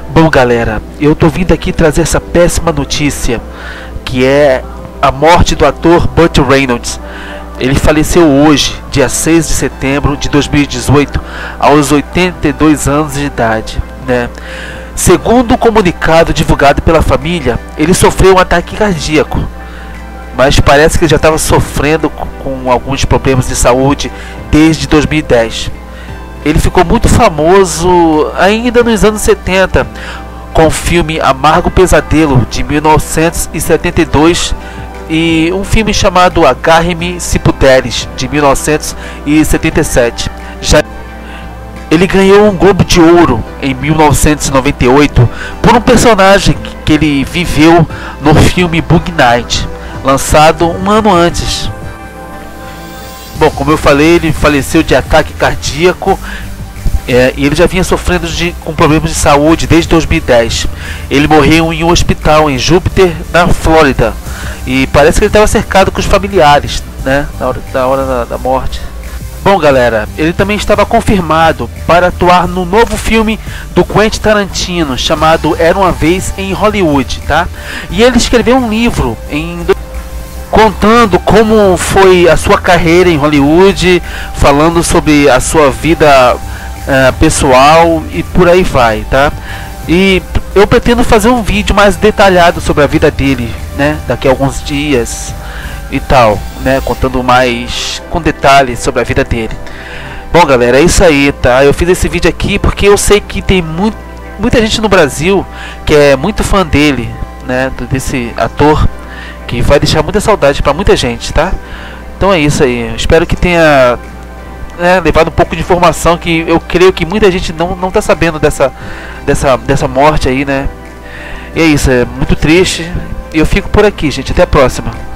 Bom, galera, eu tô vindo aqui trazer essa péssima notícia, que é a morte do ator Burt Reynolds. Ele faleceu hoje, dia 6 de setembro de 2018, aos 82 anos de idade, né? Segundo o comunicado divulgado pela família, ele sofreu um ataque cardíaco, mas parece que ele já estava sofrendo com alguns problemas de saúde desde 2010. Ele ficou muito famoso ainda nos anos 70 com o filme Amargo Pesadelo de 1972 e um filme chamado Agarre-me se Puderes de 1977. Ele ganhou um Globo de Ouro em 1998 por um personagem que ele viveu no filme Bug Night, lançado um ano antes. Bom, como eu falei, ele faleceu de ataque cardíaco e ele já vinha sofrendo com problemas de saúde desde 2010. Ele morreu em um hospital em Júpiter, na Flórida, e parece que ele estava cercado com os familiares, né, na hora da morte. Bom, galera, ele também estava confirmado para atuar no novo filme do Quentin Tarantino chamado Era Uma Vez em Hollywood, tá? E ele escreveu um livro contando como foi a sua carreira em Hollywood, falando sobre a sua vida pessoal e por aí vai, tá? E eu pretendo fazer um vídeo mais detalhado sobre a vida dele, né, daqui a alguns dias e tal, né, contando mais com detalhes sobre a vida dele. Bom, galera, é isso aí, tá? Eu fiz esse vídeo aqui porque eu sei que tem muita gente no Brasil que é muito fã dele, né, desse ator, que vai deixar muita saudade pra muita gente, tá? Então é isso aí. Eu espero que tenha levado um pouco de informação, que eu creio que muita gente não tá sabendo dessa morte aí, né? E é isso, é muito triste. E eu fico por aqui, gente. Até a próxima.